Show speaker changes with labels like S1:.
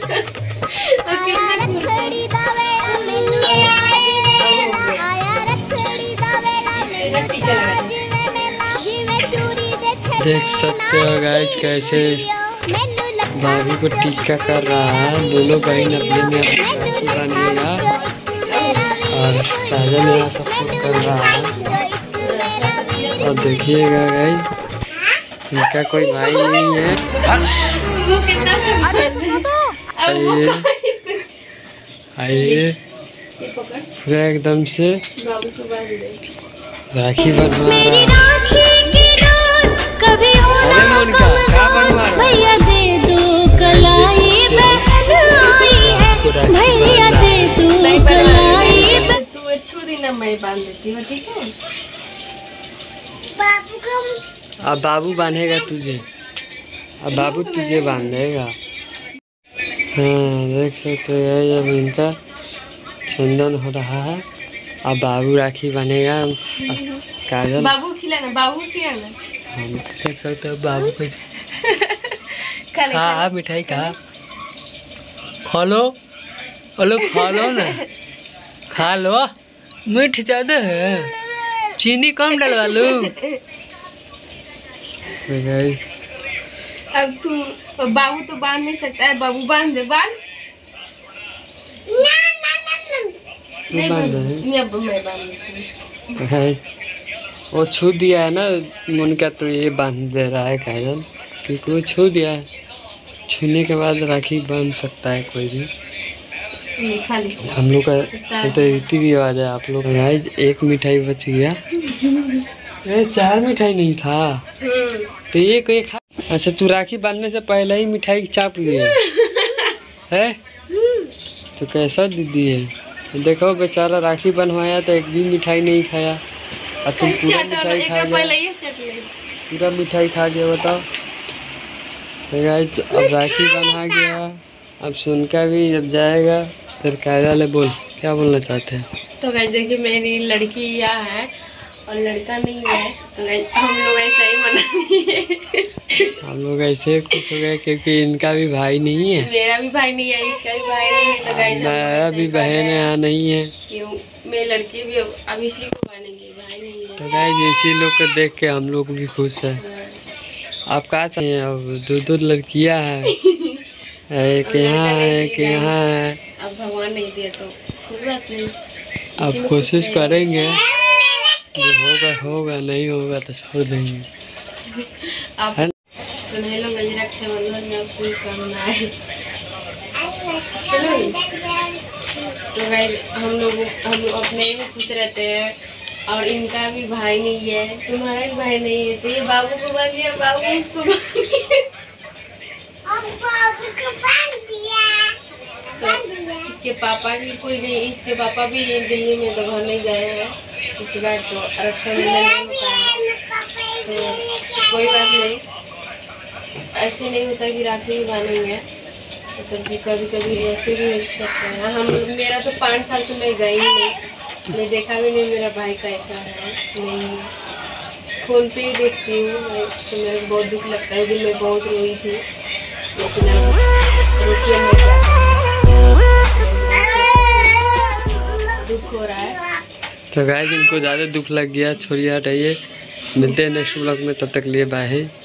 S1: देख सकते हो गाइस कैसे भाभी को टीका कर रहा है। दोनों बहन अपने में बनेगा और काजल यहाँ सपोर्ट कर रहा है। और देखिएगा गाइस इनका कोई भाई नहीं है। आइए आइए पूरा एकदम से राखी बनवा रहा है। अरे मोनिका क्या बनवा रहा है? भैया दे दो कलाई बहन आई है, भैया दे दो कलाई।
S2: तू अच्छू दिन मैं बांध देती हूँ, ठीक है? बाबू को
S1: अब बाबू बांधेगा तुझे, अब बाबू तुझे बांधेगा। हाँ देख सकते हैं जब इनका चंदन हो रहा है। अब बाबू राखी बनेगा। काजल
S2: बाबू खिलाना, बाबू खिलाना।
S1: हम देख सकते हैं बाबू कैसे खा मिठाई खा खा लो, हेलो खा लो ना, खा लो। मीठ ज़्यादा है, चीनी कम डलवा लो।
S2: अब तू बाबू तो बांध नहीं सकता है, बाबू बांध दे, बांध। नहीं बांध, अब मैं बांध देती हूँ।
S1: वो छू दिया है ना मुनका, तो ये बांध दे रहा है काजल, क्योंकि वो छू दिया है। छूने के बाद राखी बांध सकता है कोई भी। हम लोग का तो रीति रिवाज है। आप लोग गाइस एक मिठाई बच गया। अरे 4 मिठाई नहीं था तो ये कोई खा। अच्छा तू राखी बांधने से पहले ही मिठाई चाप लिया है तो कैसा दीदी है? देखो बेचारा राखी बनवाया तो एक भी मिठाई नहीं खाया और तुम पूरा मिठाई खा गया। पूरा मिठाई खा गया, बताओ। तो गाइस अब राखी बना गया, अब सुनका भी जब जाएगा फिर काजल बोल क्या बोलना चाहते हैं?
S2: तो गाइस देखिए मेरी लड़की यहाँ है और लड़का नहीं है, तो गाइस हम लोग ऐसा ही मनाएंगे।
S1: हम लोग ऐसे खुश हो गए क्योंकि इनका भी भाई नहीं है,
S2: मेरा भी भाई नहीं है, इसका भी भाई नहीं है। तो गाइस
S1: मेरा भी बहन यहाँ नहीं है,
S2: क्यों मेरी लड़की भी अब इसी को बनेगी, भाई नहीं है।
S1: तो गाइस इसी लोग को देख के हम लोग भी खुश है। आप कहाँ चाहिए? अब 2 लड़कियाँ हैं, एक यहाँ है एक यहाँ है।
S2: अब भगवान नहीं दिया तो कोई बात नहीं,
S1: अब कोशिश करेंगे, जो होगा होगा, नहीं होगा तो छोड़ देंगे।
S2: आप तो नहीं लोग रक्षाबंधन में अब शुभकामनाएं। चलो तो गाइस हम लोग अपने में खुश रहते हैं और इनका भी भाई नहीं है, तुम्हारा भी भाई नहीं है, तो ये बाबू को बांध दिया, बाबू उसको बांध दिया। तो इसके पापा भी कोई नहीं, इसके पापा भी दिल्ली में तो घर नहीं गए हैं, इस बार तो रक्षाबंधन नहीं हो पाया। तो कोई बात नहीं, ऐसे नहीं होता कि राखी ही बांधेंगे, तो कभी कभी वैसे भी हो सकता है। हम मेरा तो 5 साल से मैं गई नहीं, मैं देखा भी नहीं मेरा भाई कैसा है, नहीं फ़ोन पे ही देखती हूँ। तो मेरे को बहुत दुख लगता है, मैं बहुत रोई थी, लेकिन अब रुकिए मैं क्या दुख हो रहा है।
S1: तो गाइस इनको ज़्यादा दुख लग गया, छोड़िए हटाइए। मिलते हैं नेक्स्ट व्लॉग में, तब तक लिए बाय।